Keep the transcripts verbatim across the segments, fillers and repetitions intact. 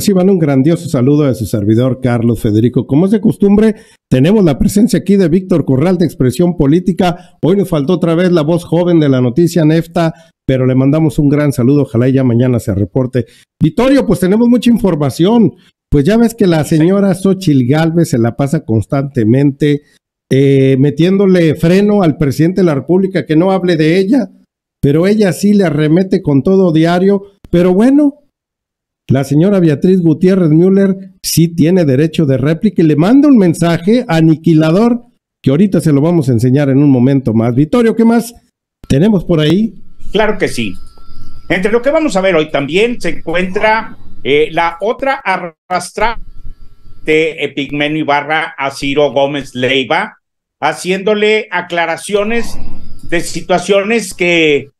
reciban un grandioso saludo de su servidor Carlos Federico. Como es de costumbre, tenemos la presencia aquí de Víctor Corral de Expresión Política. Hoy nos faltó otra vez la voz joven de la noticia Nefta, pero le mandamos un gran saludo. Ojalá ya mañana se reporte. Vittorio, pues tenemos mucha información. Pues ya ves que la señora Xóchitl Gálvez se la pasa constantemente eh, metiéndole freno al presidente de la República que no hable de ella, pero ella sí le arremete con todo diario. Pero bueno, la señora Beatriz Gutiérrez Müller sí tiene derecho de réplica y le manda un mensaje aniquilador que ahorita se lo vamos a enseñar en un momento más. Vittorio, ¿qué más tenemos por ahí? Claro que sí. Entre lo que vamos a ver hoy también se encuentra eh, la otra arrastrada de Epigmenio Ibarra a Ciro Gómez Leiva, haciéndole aclaraciones de situaciones que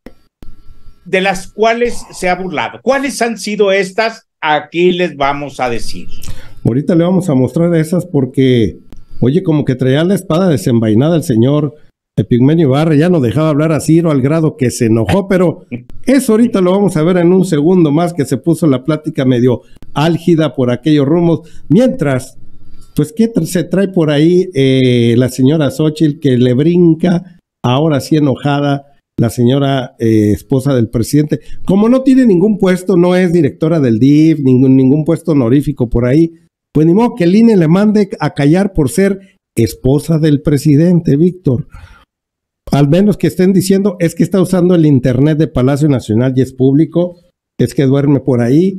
de las cuales se ha burlado. ¿Cuáles han sido estas? Aquí les vamos a decir. Ahorita le vamos a mostrar esas porque, oye, como que traía la espada desenvainada el señor Epigmenio Ibarra, ya no dejaba hablar a Ciro al grado que se enojó, pero eso ahorita lo vamos a ver en un segundo más, que se puso la plática medio álgida por aquellos rumos. Mientras, pues, ¿qué se trae por ahí eh, la señora Xóchitl, que le brinca, ahora sí enojada, la señora eh, esposa del presidente? Como no tiene ningún puesto, no es directora del D I F, ningún, ningún puesto honorífico por ahí, pues ni modo que el I N E le mande a callar por ser esposa del presidente, Víctor. Al menos que estén diciendo, es que está usando el internet de Palacio Nacional y es público, es que duerme por ahí,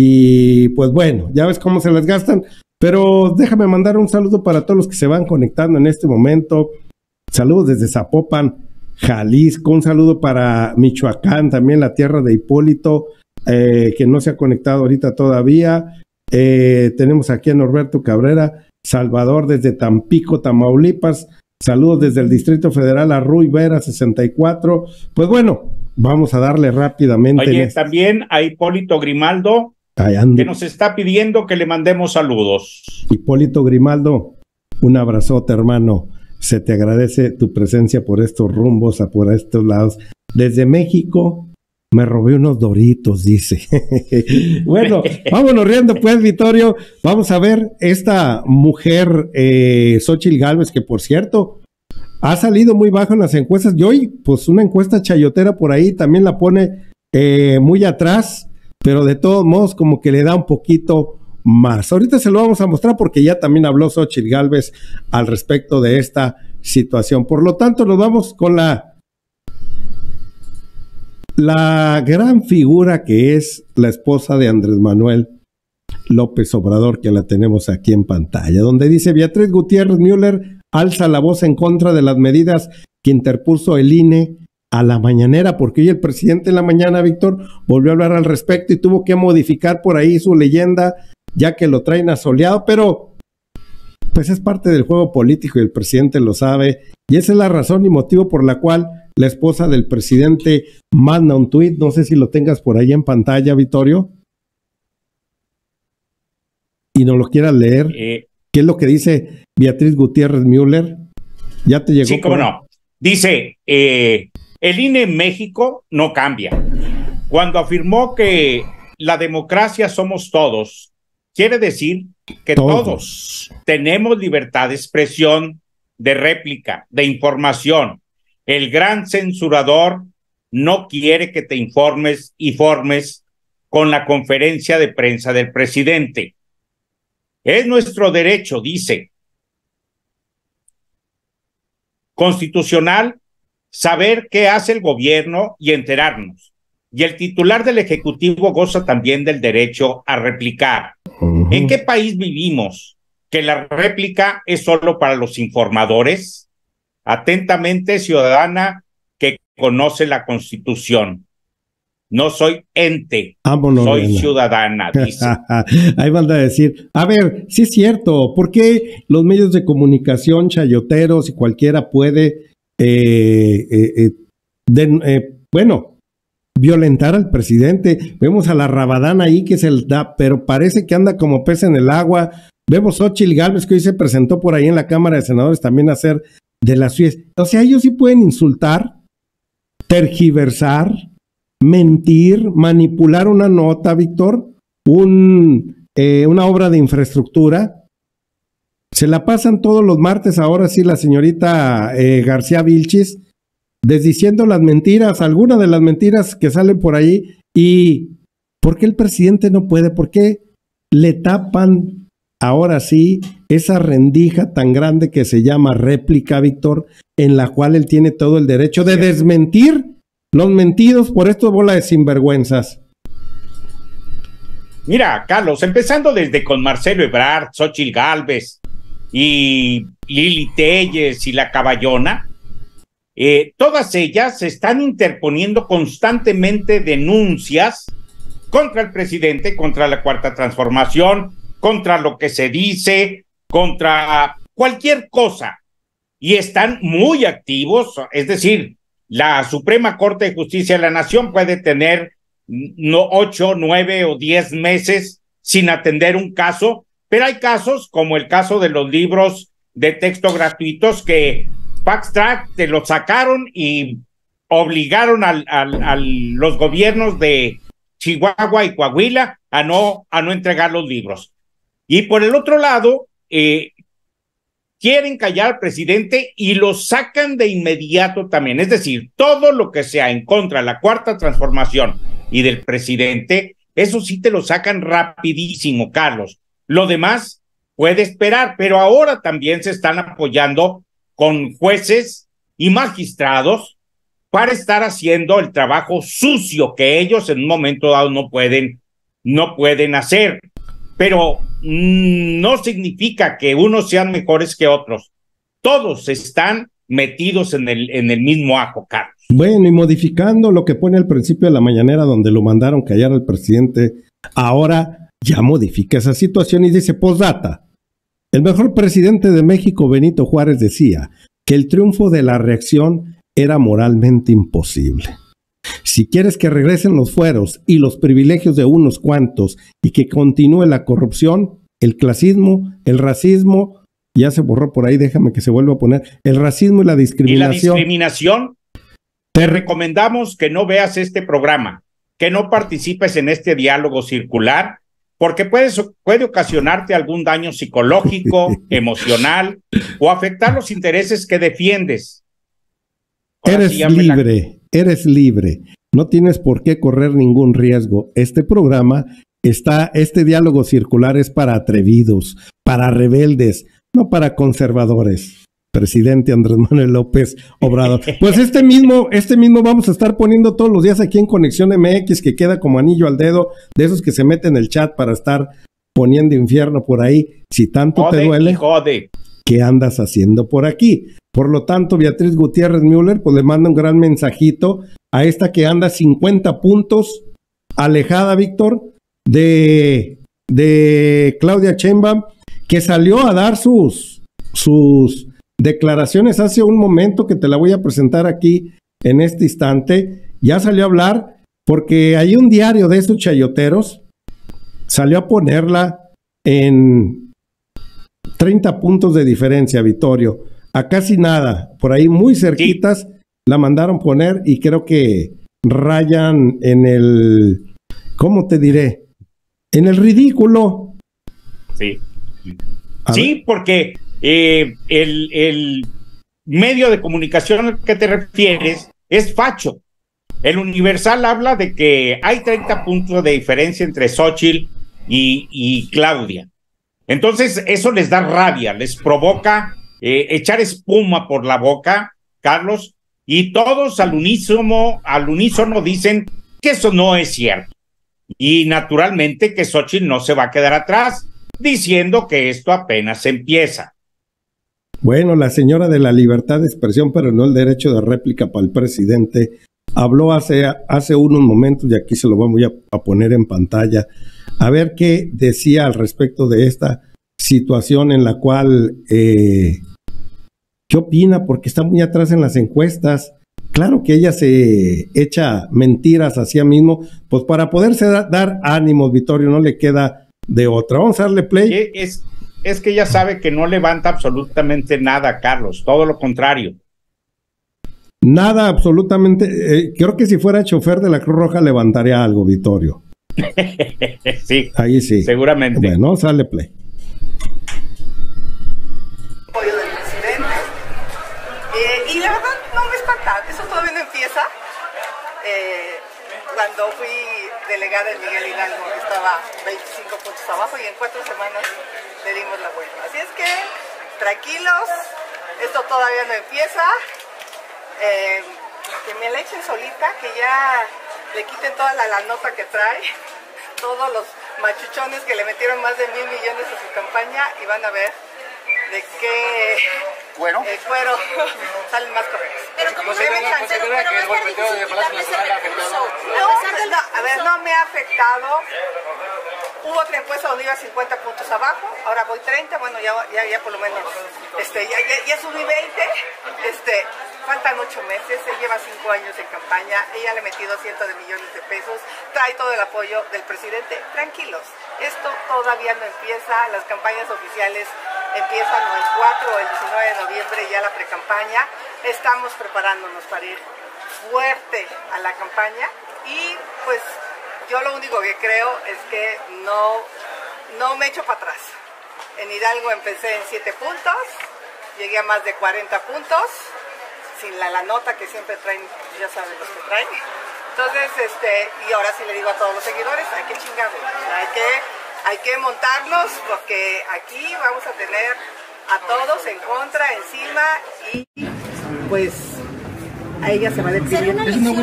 y pues bueno, ya ves cómo se las gastan. Pero déjame mandar un saludo para todos los que se van conectando en este momento. Saludos desde Zapopan, Jalisco, un saludo para Michoacán, también la tierra de Hipólito, eh, que no se ha conectado ahorita todavía. Eh, tenemos aquí a Norberto Cabrera, Salvador desde Tampico, Tamaulipas. Saludos desde el Distrito Federal a Rui Vera sesenta y cuatro. Pues bueno, vamos a darle rápidamente. Oye, también a Hipólito Grimaldo, que nos está pidiendo que le mandemos saludos. Hipólito Grimaldo, un abrazote, hermano. Se te agradece tu presencia por estos rumbos, a por estos lados. Desde México me robé unos Doritos, dice. Bueno, vámonos riendo pues, Vittorio. Vamos a ver esta mujer, eh, Xóchitl Gálvez, que por cierto ha salido muy bajo en las encuestas. Y hoy, pues una encuesta chayotera por ahí también la pone eh, muy atrás, pero de todos modos como que le da un poquito más. Ahorita se lo vamos a mostrar porque ya también habló Xóchitl Gálvez al respecto de esta situación. Por lo tanto, nos vamos con la la gran figura que es la esposa de Andrés Manuel López Obrador, que la tenemos aquí en pantalla, donde dice: Beatriz Gutiérrez Müller alza la voz en contra de las medidas que interpuso el I N E a la mañanera, porque hoy el presidente en la mañana, Víctor, volvió a hablar al respecto y tuvo que modificar por ahí su leyenda, ya que lo traen asoleado, pero pues es parte del juego político y el presidente lo sabe, y esa es la razón y motivo por la cual la esposa del presidente manda un tuit. No sé si lo tengas por ahí en pantalla, Vittorio, y no lo quieras leer. Eh, ¿Qué es lo que dice Beatriz Gutiérrez Müller? ¿Ya te llegó? Sí, cómo no. Dice, eh, el I N E en México no cambia. Cuando afirmó que la democracia somos todos, quiere decir que todos, todos tenemos libertad de expresión, de réplica, de información. El gran censurador no quiere que te informes y formes con la conferencia de prensa del presidente. Es nuestro derecho, dice, constitucional, saber qué hace el gobierno y enterarnos. Y el titular del Ejecutivo goza también del derecho a replicar. Uh-huh. ¿En qué país vivimos que la réplica es solo para los informadores? Atentamente, ciudadana que conoce la Constitución. No soy ente, Vámonos, soy Elena. Ciudadana, dice. Ahí van a decir, a ver, sí es cierto, ¿por qué los medios de comunicación, chayoteros y cualquiera puede, eh, eh, eh, de, eh, bueno, violentar al presidente? Vemos a la Rabadán ahí que se le da, pero parece que anda como pez en el agua. Vemos a Xóchitl Gálvez, que hoy se presentó por ahí en la Cámara de Senadores también a hacer de las suyas. O sea, ellos sí pueden insultar, tergiversar, mentir, manipular una nota, Víctor, un eh, una obra de infraestructura. Se la pasan todos los martes, ahora sí, la señorita eh, García Vilchis, desdiciendo las mentiras, algunas de las mentiras que salen por ahí. ¿Y por qué el presidente no puede? ¿Por qué le tapan ahora sí esa rendija tan grande que se llama réplica, Víctor, en la cual él tiene todo el derecho de desmentir los mentidos por estos bola de sinvergüenzas? Mira, Carlos, empezando desde con Marcelo Ebrard, Xóchitl Gálvez y Lili Téllez y la Caballona, eh, todas ellas se están interponiendo constantemente denuncias contra el presidente, contra la Cuarta Transformación, contra lo que se dice, contra cualquier cosa, y están muy activos. Es decir, la Suprema Corte de Justicia de la Nación puede tener no, ocho, nueve o diez meses sin atender un caso, pero hay casos como el caso de los libros de texto gratuitos que Fast Track te los sacaron y obligaron a al, al, al, los gobiernos de Chihuahua y Coahuila a no, a no entregar los libros. Y por el otro lado, eh, quieren callar al presidente y lo sacan de inmediato también. Es decir, todo lo que sea en contra de la Cuarta Transformación y del presidente, eso sí te lo sacan rapidísimo, Carlos. Lo demás puede esperar, pero ahora también se están apoyando con jueces y magistrados para estar haciendo el trabajo sucio que ellos en un momento dado no pueden, no pueden hacer. Pero mmm, no significa que unos sean mejores que otros. Todos están metidos en el, en el mismo ajo, Carlos. Bueno, y modificando lo que pone al principio de la mañanera, donde lo mandaron callar al presidente, ahora ya modifica esa situación y dice, postdata, el mejor presidente de México, Benito Juárez, decía que el triunfo de la reacción era moralmente imposible. Si quieres que regresen los fueros y los privilegios de unos cuantos y que continúe la corrupción, el clasismo, el racismo, ya se borró por ahí, déjame que se vuelva a poner, el racismo y la discriminación. ¿Y la discriminación? Te recomendamos que no veas este programa, que no participes en este diálogo circular, porque puedes, puede ocasionarte algún daño psicológico, emocional o afectar los intereses que defiendes. Ahora eres sí, libre, la... eres libre. No tienes por qué correr ningún riesgo. Este programa está, este diálogo circular es para atrevidos, para rebeldes, no para conservadores. Presidente Andrés Manuel López Obrador. Pues este mismo, este mismo vamos a estar poniendo todos los días aquí en Conexión M X, que queda como anillo al dedo, de esos que se meten en el chat para estar poniendo infierno por ahí. Si tanto jode, te duele, jode. ¿Qué andas haciendo por aquí? Por lo tanto, Beatriz Gutiérrez Müller, pues le manda un gran mensajito a esta que anda cincuenta puntos alejada, Víctor, de, de Claudia Sheinbaum, que salió a dar sus, sus declaraciones hace un momento, que te la voy a presentar aquí en este instante. Ya salió a hablar porque hay un diario de estos chayoteros, salió a ponerla en treinta puntos de diferencia, Vittorio, a casi nada, por ahí muy cerquitas, sí. La mandaron poner y creo que rayan en el, ¿cómo te diré? En el ridículo. Sí, a sí, ver. Porque eh, el, el medio de comunicación al que te refieres es facho. El Universal habla de que hay treinta puntos de diferencia entre Xóchitl y, y Claudia. Entonces eso les da rabia, les provoca eh, echar espuma por la boca, Carlos, y todos al unísono, al unísono dicen que eso no es cierto. Y naturalmente que Xóchitl no se va a quedar atrás, diciendo que esto apenas empieza. Bueno, la señora de la libertad de expresión, pero no el derecho de réplica para el presidente, habló hace, hace unos momentos, y aquí se lo voy a, a poner en pantalla, a ver qué decía al respecto de esta situación en la cual, eh, ¿qué opina? Porque está muy atrás en las encuestas. Claro que ella se echa mentiras a sí mismo, pues para poderse da, dar ánimos, Vittorio, no le queda de otra. Vamos a darle play. Es, es que ella sabe que no levanta absolutamente nada, Carlos, todo lo contrario. Nada, absolutamente. Eh, creo que si fuera chofer de la Cruz Roja levantaría algo, Vittorio. Sí, ahí sí. Seguramente. Bueno, sale play. Apoyo del presidente. Eh, y la verdad no me espanta, eso todavía no empieza. Eh, cuando fui delegada en Miguel Hidalgo estaba veinticinco puntos abajo y en cuatro semanas le dimos la vuelta. Así es que tranquilos, esto todavía no empieza. Eh, que me la echen solita, que ya le quiten toda la, la nota que trae, todos los machuchones que le metieron más de mil millones a su campaña y van a ver de qué cuero, el cuero salen más correctos. Pero como pues no me considera que el golpeteo de Palacio Nacional ha afectado. No, no, a ver, no me ha afectado. Hubo otra encuesta donde iba cincuenta puntos abajo, ahora voy treinta, bueno, ya, ya, ya por lo menos, este, ya, ya, ya subí veinte, este, faltan ocho meses, él lleva cinco años en campaña, ella le ha metido cientos de millones de pesos, trae todo el apoyo del presidente, tranquilos, esto todavía no empieza, las campañas oficiales empiezan o el cuatro o el diecinueve de noviembre, ya la precampaña, estamos preparándonos para ir fuerte a la campaña y pues yo lo único que creo es que no, no me echo para atrás. En Hidalgo empecé en siete puntos, llegué a más de cuarenta puntos, sin la, la nota que siempre traen, ya saben los que traen. Entonces, este, y ahora sí le digo a todos los seguidores, hay que chingarle, hay que, hay que montarnos porque aquí vamos a tener a todos en contra, encima y pues a ella se va a deprimir.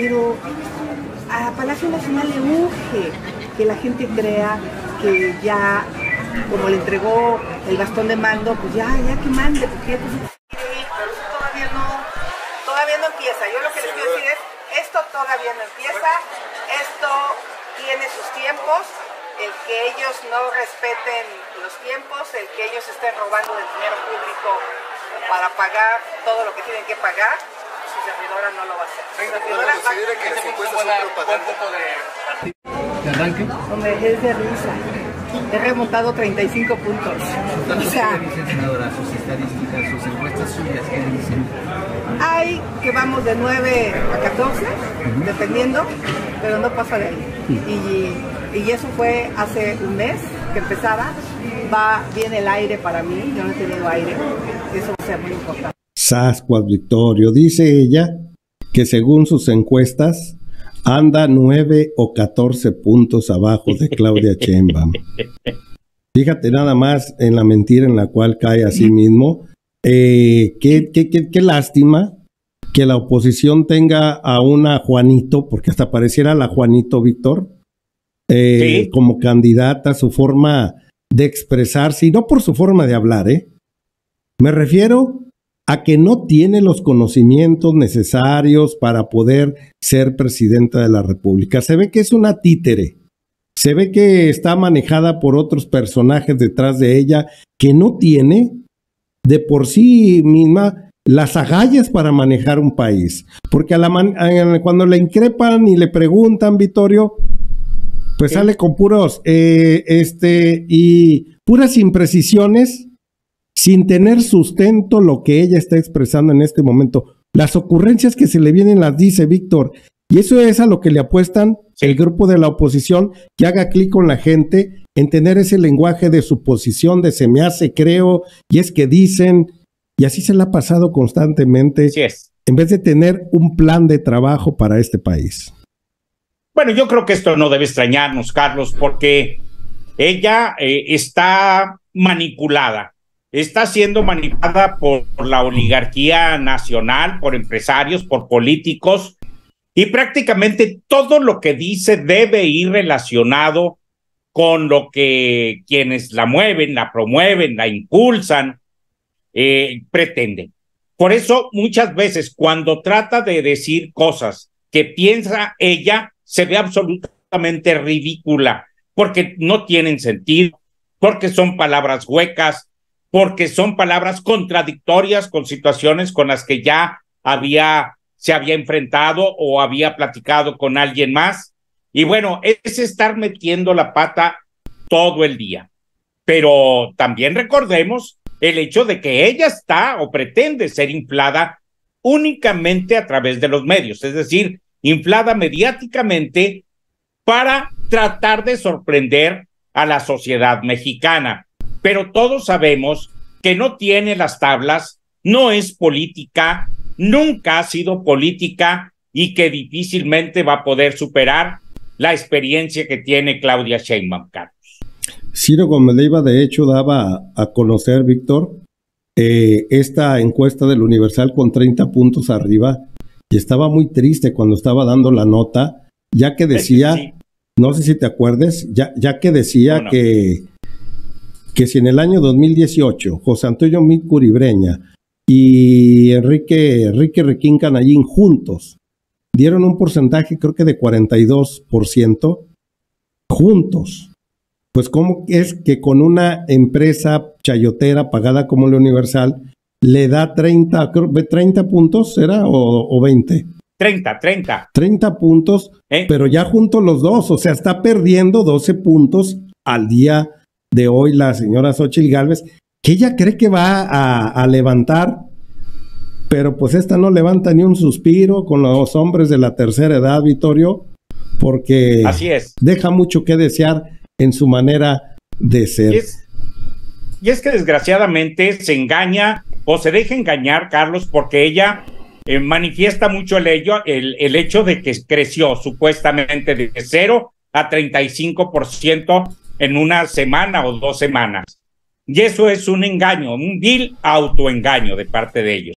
A Palacio Nacional le urge que la gente crea que ya, como le entregó el bastón de mando, pues ya, ya que mande, porque pues, pero eso todavía no, todavía no empieza. Yo lo que les quiero decir es, esto todavía no empieza, esto tiene sus tiempos, el que ellos no respeten los tiempos, el que ellos estén robando del dinero público para pagar todo lo que tienen que pagar. Su servidora no lo va a hacer. Su servidora ¿Considera que las encuestas son propaganda? ¿De arranque? Hombre, es de risa. He remontado treinta y cinco puntos. O sea, ¿Qué dicen, senadora? Sus estadísticas, sus encuestas suyas, ¿qué dicen? hay que vamos de nueve a catorce, uh-huh. dependiendo, pero no pasa de ahí. Uh-huh. Y, y eso fue hace un mes que empezaba. Va bien el aire para mí, yo no he tenido aire. Eso va a ser muy importante. Sascuas, Victorio, dice ella que según sus encuestas anda nueve o catorce puntos abajo de Claudia Sheinbaum. Fíjate nada más en la mentira en la cual cae a sí mismo. Eh, qué, qué, qué, qué lástima que la oposición tenga a una Juanito, porque hasta pareciera la Juanito, Víctor, eh, ¿sí? como candidata, su forma de expresarse, y no por su forma de hablar, ¿eh? Me refiero a que no tiene los conocimientos necesarios para poder ser presidenta de la República. Se ve que es una títere, se ve que está manejada por otros personajes detrás de ella, que no tiene de por sí misma las agallas para manejar un país. Porque a la man a, cuando le increpan y le preguntan, Vittorio, pues sí. sale con puros, eh, este, y puras imprecisiones, sin tener sustento lo que ella está expresando en este momento. Las ocurrencias que se le vienen las dice Víctor, y eso es a lo que le apuestan sí. el grupo de la oposición, que haga clic con la gente en tener ese lenguaje de suposición, de se me hace, creo, y es que dicen, y así se le ha pasado constantemente, sí es. en vez de tener un plan de trabajo para este país. Bueno, yo creo que esto no debe extrañarnos, Carlos, porque ella eh, está manipulada. Está siendo manipulada por, por la oligarquía nacional, por empresarios, por políticos, y prácticamente todo lo que dice debe ir relacionado con lo que quienes la mueven, la promueven, la impulsan, eh, pretenden. Por eso muchas veces cuando trata de decir cosas que piensa ella, se ve absolutamente ridícula, porque no tienen sentido, porque son palabras huecas, porque son palabras contradictorias con situaciones con las que ya había, se había enfrentado o había platicado con alguien más. Y bueno, es estar metiendo la pata todo el día. Pero también recordemos el hecho de que ella está o pretende ser inflada únicamente a través de los medios, es decir, inflada mediáticamente para tratar de sorprender a la sociedad mexicana. Pero todos sabemos que no tiene las tablas, no es política, nunca ha sido política y que difícilmente va a poder superar la experiencia que tiene Claudia Sheinbaum, Carlos. Ciro Gómez Leiva, de hecho, daba a conocer, Víctor, eh, esta encuesta del Universal con treinta puntos arriba, y estaba muy triste cuando estaba dando la nota, ya que decía, sí. no sé si te acuerdes, ya, ya que decía no, no. que, que si en el año dos mil dieciocho José Antonio Meade Curibreña y Enrique, Enrique Requín Canallín juntos dieron un porcentaje, creo que de cuarenta y dos por ciento, juntos. Pues cómo es que con una empresa chayotera pagada como la Universal le da treinta, treinta puntos, ¿era? ¿O, o veinte? treinta, treinta. treinta puntos, ¿Eh? Pero ya juntos los dos, o sea, está perdiendo doce puntos al día de hoy la señora Xóchitl Gálvez, que ella cree que va a, a levantar, pero pues esta no levanta ni un suspiro con los hombres de la tercera edad, Vittorio, porque así es. Deja mucho que desear en su manera de ser. Y es, y es que desgraciadamente se engaña o se deja engañar, Carlos, porque ella eh, manifiesta mucho el, ello, el, el hecho de que creció supuestamente de cero a treinta y cinco por ciento en una semana o dos semanas. Y eso es un engaño, un vil autoengaño de parte de ellos.